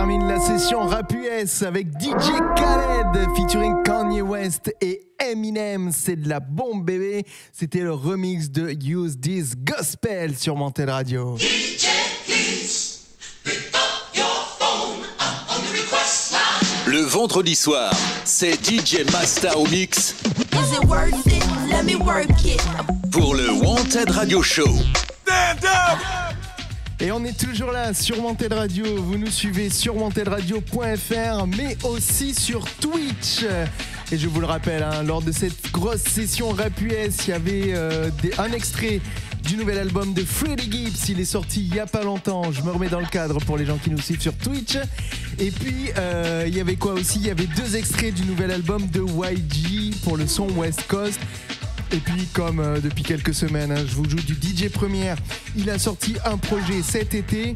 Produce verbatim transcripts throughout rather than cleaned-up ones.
termine la session Rap U S avec D J Khaled featuring Kanye West et Eminem. C'est de la bombe bébé. C'était le remix de Use This Gospel sur Mantel Radio. D J, please, pick up your phone. I'm on the request line. Le vendredi soir, c'est D J Masta au mix. Is it worth it? Let me work it. Pour le Wanted Radio Show. Stand up! Et on est toujours là sur Wanted Radio. Vous nous suivez sur wanted radio point f r, mais aussi sur Twitch. Et je vous le rappelle, hein, lors de cette grosse session Rap U S, il y avait euh, des, un extrait du nouvel album de Freddie Gibbs. Il est sorti il y a pas longtemps. Je me remets dans le cadre pour les gens qui nous suivent sur Twitch. Et puis, euh, il y avait quoi aussi? Il y avait deux extraits du nouvel album de Y G pour le son West Coast. Et puis comme euh, depuis quelques semaines, hein, je vous joue du D J Première, il a sorti un projet cet été.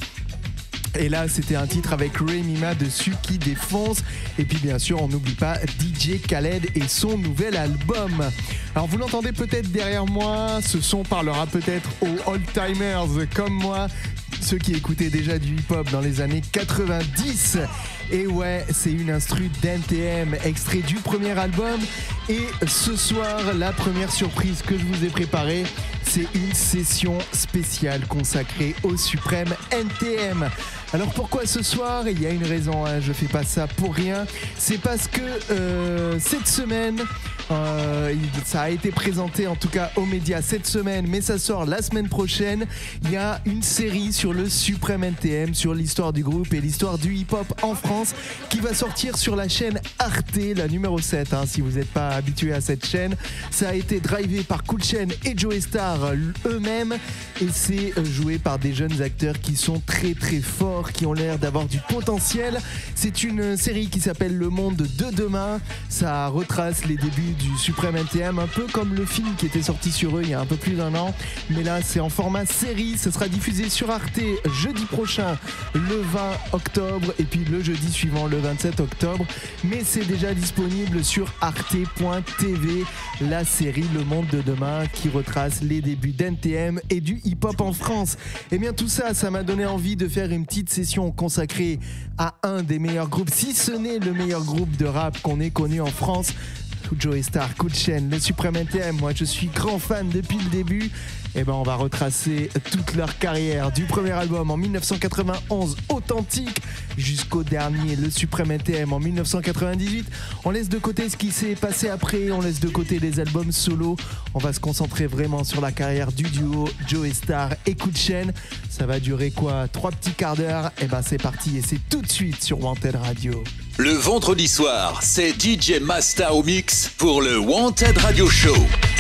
Et là, c'était un titre avec Remy Ma dessus qui défonce. Et puis bien sûr, on n'oublie pas D J Khaled et son nouvel album. Alors vous l'entendez peut-être derrière moi, ce son parlera peut-être aux old-timers comme moi, ceux qui écoutaient déjà du hip-hop dans les années quatre-vingt-dix. Et ouais, c'est une instru d'N T M, extrait du premier album. Et ce soir, la première surprise que je vous ai préparée, c'est une session spéciale consacrée au suprême N T M. Alors pourquoi ce soir? Il y a une raison, hein, je fais pas ça pour rien. C'est parce que euh, cette semaine, euh, ça a été présenté en tout cas aux médias cette semaine, mais ça sort la semaine prochaine. Il y a une série sur le suprême N T M, sur l'histoire du groupe et l'histoire du hip-hop en France, qui va sortir sur la chaîne Arte, la numéro sept, hein, si vous n'êtes pas habitué à cette chaîne. Ça a été drivé par Cool Chain et Joey Star eux-mêmes, et c'est joué par des jeunes acteurs qui sont très très forts, qui ont l'air d'avoir du potentiel. C'est une série qui s'appelle Le Monde de Demain. Ça retrace les débuts du suprême N T M, un peu comme le film qui était sorti sur eux il y a un peu plus d'un an, mais là c'est en format série. Ça sera diffusé sur Arte jeudi prochain, le vingt octobre, et puis le jeudi suivant, le vingt-sept octobre. Mais c'est déjà disponible sur arte point t v, la série Le Monde de Demain qui retrace les débuts d'N T M et du hip-hop en France. Et bien tout ça, ça m'a donné envie de faire une petite session consacrée à un des meilleurs groupes, si ce n'est le meilleur groupe de rap qu'on ait connu en France. Joey Star, Cool Chain, le suprême N T M, moi je suis grand fan depuis le début. Et ben on va retracer toute leur carrière, du premier album en dix-neuf cent quatre-vingt-onze, Authentique, jusqu'au dernier, le suprême N T M en dix-neuf cent quatre-vingt-dix-huit. On laisse de côté ce qui s'est passé après, on laisse de côté les albums solo. On va se concentrer vraiment sur la carrière du duo Joey Star et Cool Chain. Ça va durer quoi, trois petits quarts d'heure. Et ben c'est parti, et c'est tout de suite sur Wanted Radio. Le vendredi soir, c'est D J Masta au mix pour le Wanted Radio Show.